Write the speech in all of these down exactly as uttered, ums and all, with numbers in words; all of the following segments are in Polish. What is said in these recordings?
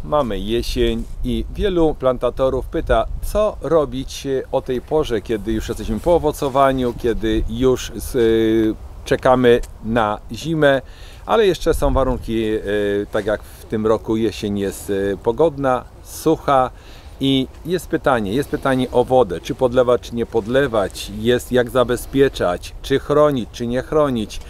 mamy jesień i wielu plantatorów pyta, co robić o tej porze, kiedy już jesteśmy po owocowaniu, kiedy już z, czekamy na zimę, ale jeszcze są warunki, tak jak w tym roku jesień jest pogodna, sucha. I jest pytanie, jest pytanie o wodę, czy podlewać, czy nie podlewać, jest jak zabezpieczać, czy chronić, czy nie chronić,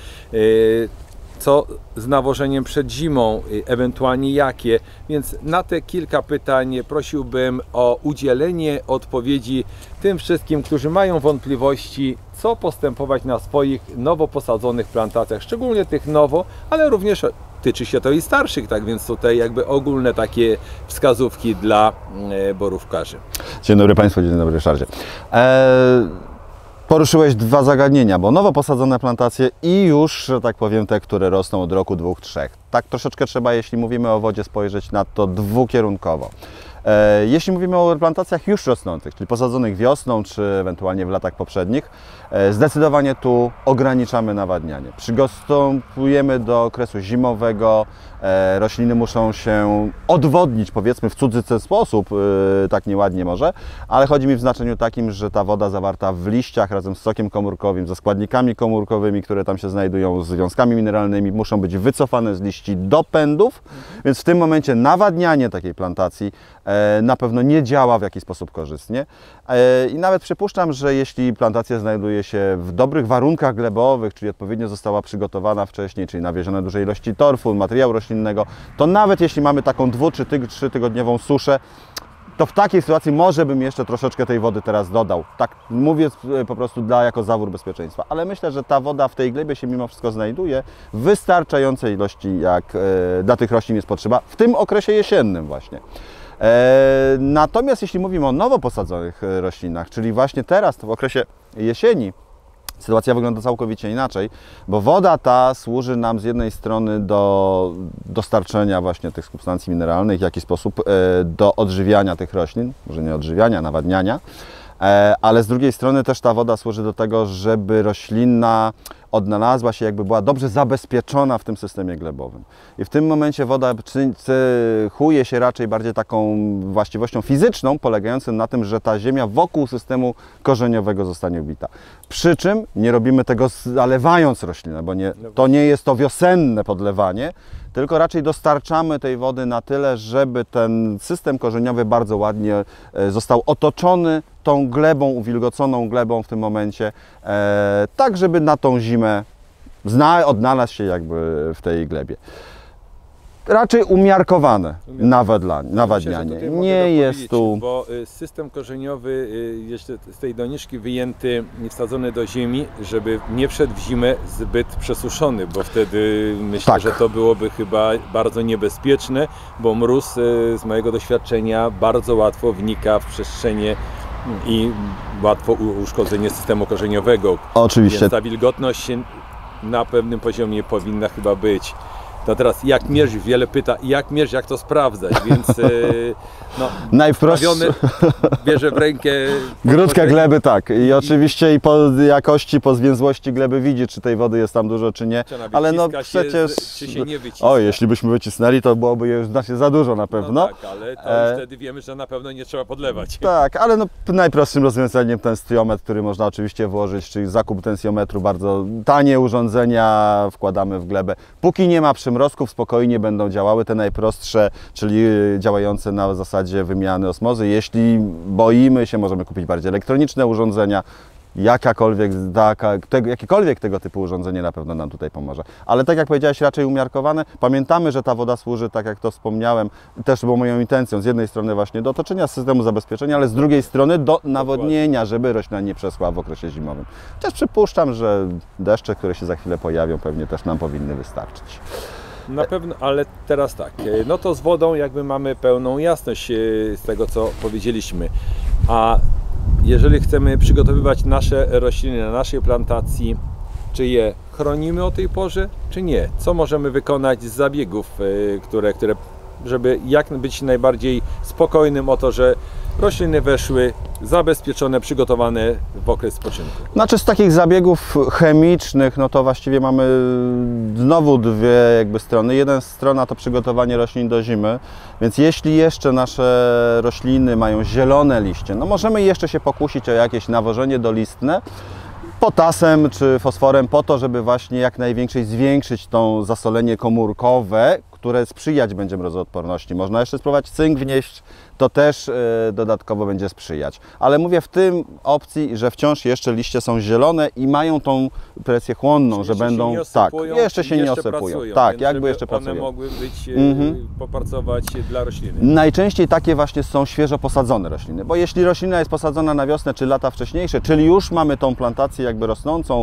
co z nawożeniem przed zimą, ewentualnie jakie. Więc na te kilka pytań prosiłbym o udzielenie odpowiedzi tym wszystkim, którzy mają wątpliwości, co postępować na swoich nowo posadzonych plantacjach, szczególnie tych nowo, ale również tyczy się to i starszych, tak więc tutaj jakby ogólne takie wskazówki dla borówkarzy. Dzień dobry Państwu, dzień dobry Ryszardzie. Eee, poruszyłeś dwa zagadnienia, bo nowo posadzone plantacje i już, że tak powiem, te, które rosną od roku, dwóch, trzech. Tak troszeczkę trzeba, jeśli mówimy o wodzie, spojrzeć na to dwukierunkowo. E, jeśli mówimy o plantacjach już rosnących, czyli posadzonych wiosną, czy ewentualnie w latach poprzednich, e, zdecydowanie tu ograniczamy nawadnianie. Przystępujemy do okresu zimowego, e, rośliny muszą się odwodnić, powiedzmy w cudzy ten sposób, e, tak nieładnie może, ale chodzi mi w znaczeniu takim, że ta woda zawarta w liściach razem z sokiem komórkowym, ze składnikami komórkowymi, które tam się znajdują, z związkami mineralnymi, muszą być wycofane z liści do pędów, więc w tym momencie nawadnianie takiej plantacji na pewno nie działa w jakiś sposób korzystnie i nawet przypuszczam, że jeśli plantacja znajduje się w dobrych warunkach glebowych, czyli odpowiednio została przygotowana wcześniej, czyli nawiezione duże ilości torfu, materiału roślinnego, to nawet jeśli mamy taką dwu czy trzy tygodniową suszę, to w takiej sytuacji może bym jeszcze troszeczkę tej wody teraz dodał. Tak mówię po prostu dla, jako zawór bezpieczeństwa. Ale myślę, że ta woda w tej glebie się mimo wszystko znajduje w wystarczającej ilości, jak e, dla tych roślin jest potrzeba, w tym okresie jesiennym właśnie. E, natomiast jeśli mówimy o nowo posadzonych roślinach, czyli właśnie teraz, w okresie jesieni, sytuacja wygląda całkowicie inaczej, bo woda ta służy nam z jednej strony do dostarczenia właśnie tych substancji mineralnych, w jakiś sposób do odżywiania tych roślin, może nie odżywiania, nawadniania, ale z drugiej strony też ta woda służy do tego, żeby roślina odnalazła się, jakby była dobrze zabezpieczona w tym systemie glebowym. I w tym momencie woda cechuje się raczej bardziej taką właściwością fizyczną, polegającą na tym, że ta ziemia wokół systemu korzeniowego zostanie ubita. Przy czym nie robimy tego zalewając roślinę, bo nie, to nie jest to wiosenne podlewanie, tylko raczej dostarczamy tej wody na tyle, żeby ten system korzeniowy bardzo ładnie został otoczony tą glebą, uwilgoconą glebą w tym momencie, e, tak żeby na tą zimę zna, odnalazł się jakby w tej glebie. Raczej umiarkowane nawadnianie. nawadnianie. Myślę, nie jest tu... Bo system korzeniowy, jeszcze z tej doniczki wyjęty, wsadzony do ziemi, żeby nie wszedł w zimę zbyt przesuszony, bo wtedy myślę, tak. że to byłoby chyba bardzo niebezpieczne, bo mróz z mojego doświadczenia bardzo łatwo wnika w przestrzenie i łatwo uszkodzenie systemu korzeniowego. Oczywiście. Więc ta wilgotność na pewnym poziomie powinna chyba być. To teraz jak mierzyć? Wiele pyta, jak mierzyć, jak to sprawdzać, więc no, najprostszy bierze w rękę grudkę gleby, tak. I, I oczywiście i po jakości, po zwięzłości gleby widzi, czy tej wody jest tam dużo, czy nie. Ale no przecież... Się, czy się nie wyciska. O, jeśli byśmy wycisnęli, to byłoby już znacznie za dużo na pewno. No tak, ale to e... wtedy wiemy, że na pewno nie trzeba podlewać. Tak, ale no najprostszym rozwiązaniem ten stiometr, który można oczywiście włożyć, czyli zakup tensiometru, bardzo tanie urządzenia wkładamy w glebę. Póki nie ma przymrozków, spokojnie będą działały te najprostsze, czyli działające na zasadzie wymiany osmozy. Jeśli boimy się, możemy kupić bardziej elektroniczne urządzenia. Jakakolwiek, taka, te, jakiekolwiek tego typu urządzenie na pewno nam tutaj pomoże. Ale tak jak powiedziałeś, raczej umiarkowane. Pamiętamy, że ta woda służy, tak jak to wspomniałem, też było moją intencją, z jednej strony właśnie do otoczenia systemu zabezpieczenia, ale z drugiej strony do nawodnienia, żeby roślina nie przeschła w okresie zimowym. Chociaż przypuszczam, że deszcze, które się za chwilę pojawią, pewnie też nam powinny wystarczyć. Na pewno, ale teraz tak, no to z wodą jakby mamy pełną jasność z tego, co powiedzieliśmy. A jeżeli chcemy przygotowywać nasze rośliny na naszej plantacji, czy je chronimy o tej porze, czy nie? Co możemy wykonać z zabiegów, które, które żeby jak być najbardziej spokojnym o to, że rośliny weszły zabezpieczone, przygotowane w okres spoczynku. Znaczy z takich zabiegów chemicznych, no to właściwie mamy znowu dwie jakby strony. Jedna strona to przygotowanie roślin do zimy, więc jeśli jeszcze nasze rośliny mają zielone liście, no możemy jeszcze się pokusić o jakieś nawożenie dolistne potasem czy fosforem po to, żeby właśnie jak największej zwiększyć to zasolenie komórkowe, które sprzyjać będzie mrozoodporności. Można jeszcze spróbować cynk wnieść, to też y, dodatkowo będzie sprzyjać. Ale mówię w tym opcji, że wciąż jeszcze liście są zielone i mają tą presję chłonną, Czyli że jeszcze będą... się nie tak, osypują, jeszcze się nie jeszcze osypują. pracują, Tak, więc jakby żeby jeszcze one pracują. mogły być, Mhm. popracować dla rośliny. Najczęściej takie właśnie są świeżo posadzone rośliny, bo jeśli roślina jest posadzona na wiosnę czy lata wcześniejsze, czyli już mamy tą plantację jakby rosnącą e,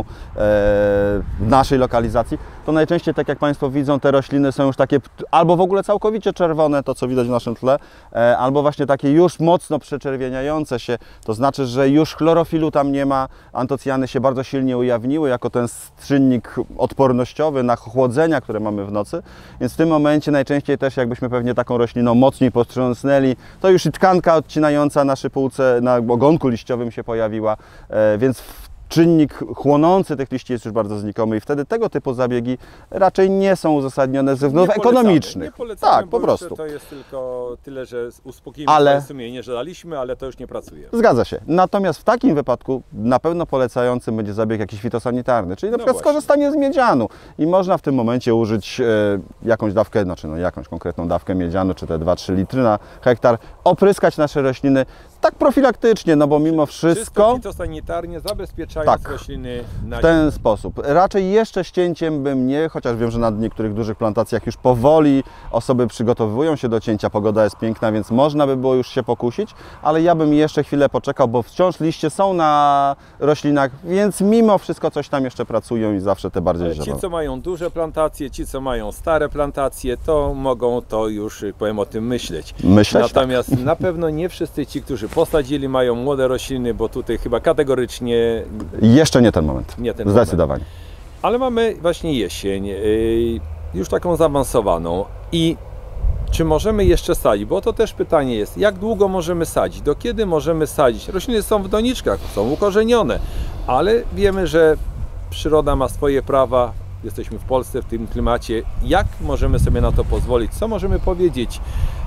w naszej lokalizacji, to najczęściej, tak jak Państwo widzą, te rośliny są już takie albo w ogóle całkowicie czerwone, to co widać w naszym tle, e, albo właśnie takie już mocno przeczerwieniające się, to znaczy, że już chlorofilu tam nie ma, antocjany się bardzo silnie ujawniły jako ten czynnik odpornościowy na chłodzenia, które mamy w nocy, więc w tym momencie najczęściej też jakbyśmy pewnie taką rośliną mocniej potrząsnęli, to już i tkanka odcinająca na szypułce, na ogonku liściowym się pojawiła, e, więc czynnik chłonący tych liści jest już bardzo znikomy i wtedy tego typu zabiegi raczej nie są uzasadnione ze względów Nie polecamy, ekonomicznych. Nie polecamy, tak, bo po prostu. To jest tylko tyle, że uspokojimy Ale- swoje sumienie, że daliśmy, ale to już nie pracuje. Zgadza się. Natomiast w takim wypadku na pewno polecającym będzie zabieg jakiś fitosanitarny, czyli na No przykład właśnie. skorzystanie z miedzianu i można w tym momencie użyć e, jakąś dawkę, znaczy no jakąś konkretną dawkę miedzianu, czy te dwa trzy litry na hektar, opryskać nasze rośliny tak profilaktycznie, no bo mimo Wszystko wszystko fitosanitarnie, zabezpieczając Tak. rośliny na w ten sposób. Raczej jeszcze ścięciem bym nie, chociaż wiem, że na niektórych dużych plantacjach już powoli osoby przygotowują się do cięcia, pogoda jest piękna, więc można by było już się pokusić, ale ja bym jeszcze chwilę poczekał, bo wciąż liście są na roślinach, więc mimo wszystko coś tam jeszcze pracują i zawsze te bardziej Ale zielone. ci, co mają duże plantacje, ci, co mają stare plantacje, to mogą to już, powiem, o tym myśleć. Myśleć, tak. Natomiast na pewno nie wszyscy ci, którzy posadzili, mają młode rośliny, bo tutaj chyba kategorycznie Jeszcze nie ten moment. nie ten Zdecydowanie. moment. Ale mamy właśnie jesień, yy, już taką zaawansowaną. I czy możemy jeszcze sadzić? Bo to też pytanie jest, jak długo możemy sadzić? Do kiedy możemy sadzić? Rośliny są w doniczkach, są ukorzenione, ale wiemy, że przyroda ma swoje prawa. Jesteśmy w Polsce, w tym klimacie. Jak możemy sobie na to pozwolić? Co możemy powiedzieć?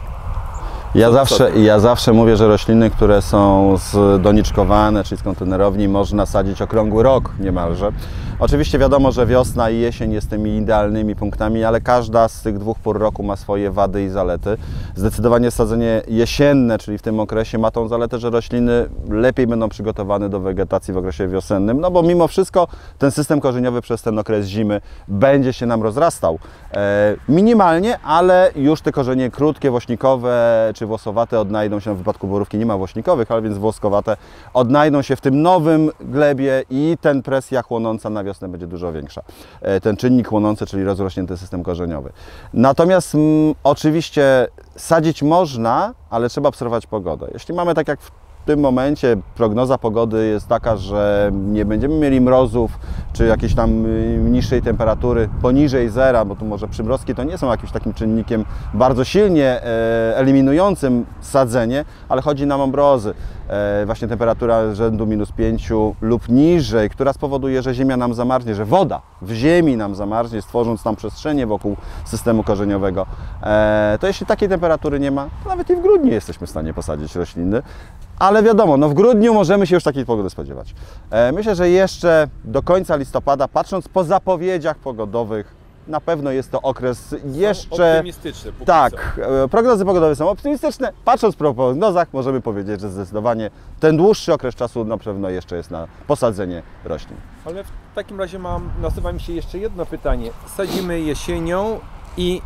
Ja Co- zawsze, co- ja zawsze mówię, że rośliny, które są zdoniczkowane, czyli z kontenerowni, można sadzić okrągły rok niemalże. Oczywiście wiadomo, że wiosna i jesień jest tymi idealnymi punktami, ale każda z tych dwóch pór roku ma swoje wady i zalety. Zdecydowanie sadzenie jesienne, czyli w tym okresie, ma tą zaletę, że rośliny lepiej będą przygotowane do wegetacji w okresie wiosennym, no bo mimo wszystko ten system korzeniowy przez ten okres zimy będzie się nam rozrastał. E, minimalnie, ale już te korzenie krótkie, włośnikowe czy włosowate odnajdą się, w wypadku borówki nie ma włośnikowych, ale więc włoskowate, odnajdą się w tym nowym glebie i ten presja chłonąca na wiosnę będzie dużo większa. E, ten czynnik chłonący, czyli rozrośnięty system korzeniowy. Natomiast m, oczywiście sadzić można, ale trzeba obserwować pogodę. Jeśli mamy tak jak w W tym momencie prognoza pogody jest taka, że nie będziemy mieli mrozów czy jakiejś tam y, niższej temperatury poniżej zera, bo tu może przymrozki to nie są jakimś takim czynnikiem bardzo silnie e, eliminującym sadzenie, ale chodzi nam o mrozy. E, właśnie temperatura rzędu minus pięciu lub niżej, która spowoduje, że ziemia nam zamarznie, że woda w ziemi nam zamarznie, stworząc tam przestrzenie wokół systemu korzeniowego. E, to jeśli takiej temperatury nie ma, to nawet i w grudniu jesteśmy w stanie posadzić rośliny. Ale wiadomo, no w grudniu możemy się już takiej pogody spodziewać. E, myślę, że jeszcze do końca listopada, patrząc po zapowiedziach pogodowych, na pewno jest to okres jeszcze... Optymistyczne. póki Tak, e, prognozy pogodowe są optymistyczne. Patrząc po prognozach, możemy powiedzieć, że zdecydowanie ten dłuższy okres czasu na pewno jeszcze jest na posadzenie roślin. co. Ale w takim razie mam, nasuwa mi się jeszcze jedno pytanie. Sadzimy jesienią i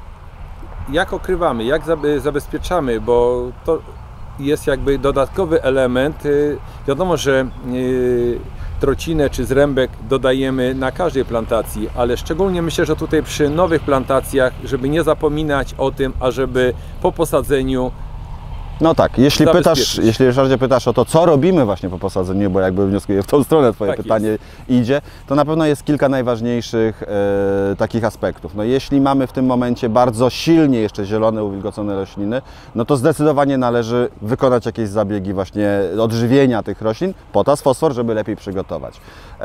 jak okrywamy, jak zabe- zabezpieczamy, bo to jest jakby dodatkowy element. Y, Wiadomo, że y, trocinę czy zrębek dodajemy na każdej plantacji, ale szczególnie myślę, że tutaj przy nowych plantacjach, żeby nie zapominać o tym, ażeby po posadzeniu No tak, jeśli pytasz, zabezpieczyć. jeśli Ryszardzie pytasz o to, co robimy właśnie po posadzeniu, bo jakby wnioskuję w tą stronę Twoje Tak pytanie jest. idzie, to na pewno jest kilka najważniejszych e, takich aspektów. No jeśli mamy w tym momencie bardzo silnie jeszcze zielone, uwilgocone rośliny, no to zdecydowanie należy wykonać jakieś zabiegi właśnie odżywienia tych roślin, potas, fosfor, żeby lepiej przygotować.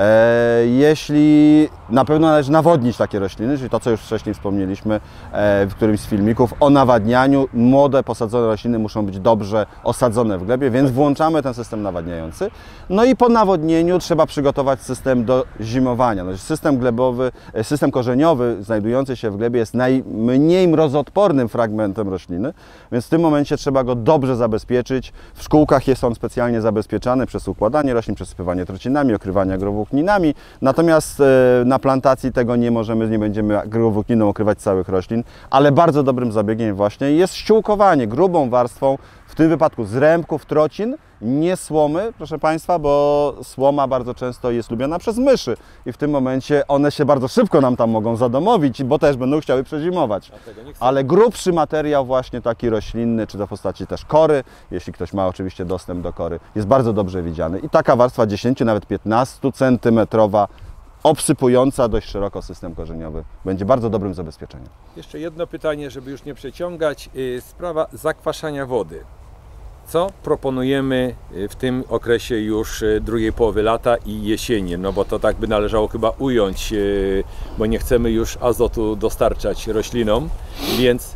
E, jeśli na pewno należy nawodnić takie rośliny, czyli to, co już wcześniej wspomnieliśmy e, w którymś z filmików, o nawadnianiu, młode posadzone rośliny muszą być dobrze osadzone w glebie, więc włączamy ten system nawadniający. No i po nawodnieniu trzeba przygotować system do zimowania. No, system glebowy, system korzeniowy znajdujący się w glebie jest najmniej mrozoodpornym fragmentem rośliny, więc w tym momencie trzeba go dobrze zabezpieczyć. W szkółkach jest on specjalnie zabezpieczany przez układanie roślin, przesypywanie trocinami, okrywanie agrowłókninami. Natomiast na plantacji tego nie możemy, nie będziemy agrowłókniną okrywać całych roślin, ale bardzo dobrym zabiegiem właśnie jest ściółkowanie grubą warstwą, w tym wypadku z rębków, trocin, nie słomy, proszę Państwa, bo słoma bardzo często jest lubiana przez myszy i w tym momencie one się bardzo szybko nam tam mogą zadomowić, bo też będą chciały przezimować. Ale grubszy materiał właśnie taki roślinny, czy to w postaci też kory, jeśli ktoś ma oczywiście dostęp do kory, jest bardzo dobrze widziany. I taka warstwa dziesięcio, nawet piętnastocentymetrowa, obsypująca dość szeroko system korzeniowy, będzie bardzo dobrym zabezpieczeniem. Jeszcze jedno pytanie, żeby już nie przeciągać. Sprawa zakwaszania wody. Co proponujemy w tym okresie już drugiej połowy lata i jesieni? No bo to tak by należało chyba ująć, bo nie chcemy już azotu dostarczać roślinom, więc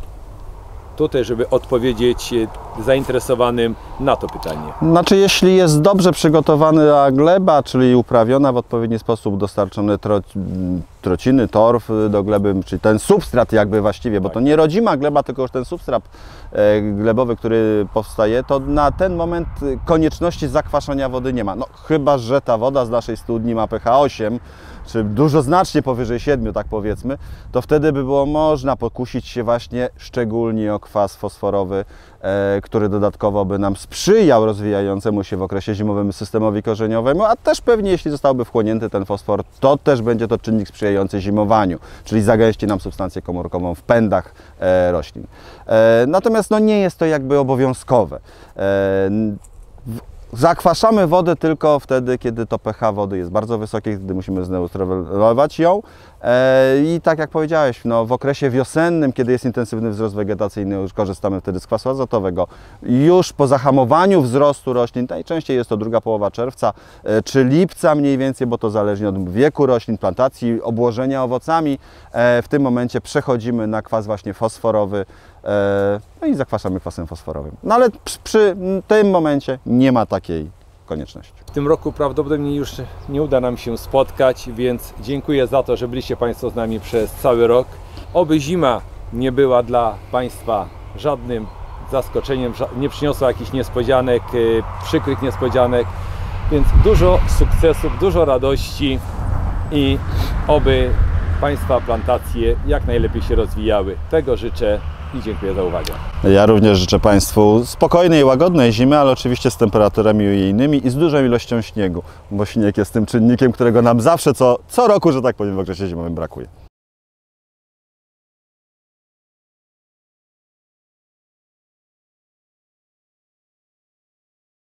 tutaj, żeby odpowiedzieć zainteresowanym na to pytanie. Znaczy, jeśli jest dobrze przygotowana gleba, czyli uprawiona w odpowiedni sposób, dostarczone tro, trociny, torf do gleby, czyli ten substrat jakby właściwie, bo to nie rodzima gleba, tylko już ten substrat glebowy, który powstaje, to na ten moment konieczności zakwaszania wody nie ma. No chyba że ta woda z naszej studni ma pH osiem, czy dużo znacznie powyżej siedmiu, tak powiedzmy, to wtedy by było można pokusić się właśnie szczególnie o kwas fosforowy, e, który dodatkowo by nam sprzyjał rozwijającemu się w okresie zimowym systemowi korzeniowemu, a też pewnie jeśli zostałby wchłonięty ten fosfor, to też będzie to czynnik sprzyjający zimowaniu, czyli zagęści nam substancję komórkową w pędach e, roślin. E, natomiast no, nie jest to jakby obowiązkowe. E, w, Zakwaszamy wodę tylko wtedy, kiedy to pH wody jest bardzo wysokie, gdy musimy zneutralizować ją. I tak jak powiedziałeś, no, w okresie wiosennym, kiedy jest intensywny wzrost wegetacyjny, już korzystamy wtedy z kwasu azotowego. Już po zahamowaniu wzrostu roślin, najczęściej jest to druga połowa czerwca czy lipca mniej więcej, bo to zależnie od wieku roślin, plantacji, obłożenia owocami. W tym momencie przechodzimy na kwas właśnie fosforowy, no i zakwaszamy kwasem fosforowym. No ale przy, przy tym momencie nie ma takiej konieczności. W tym roku prawdopodobnie już nie uda nam się spotkać, więc dziękuję za to, że byliście Państwo z nami przez cały rok. Oby zima nie była dla Państwa żadnym zaskoczeniem, nie przyniosła jakichś niespodzianek, przykrych niespodzianek, więc dużo sukcesów, dużo radości i oby Państwa plantacje jak najlepiej się rozwijały. Tego życzę i dziękuję za uwagę. Ja również życzę Państwu spokojnej, łagodnej zimy, ale oczywiście z temperaturami ujemnymi i z dużą ilością śniegu, bo śnieg jest tym czynnikiem, którego nam zawsze co, co roku, że tak powiem, w okresie zimowym brakuje.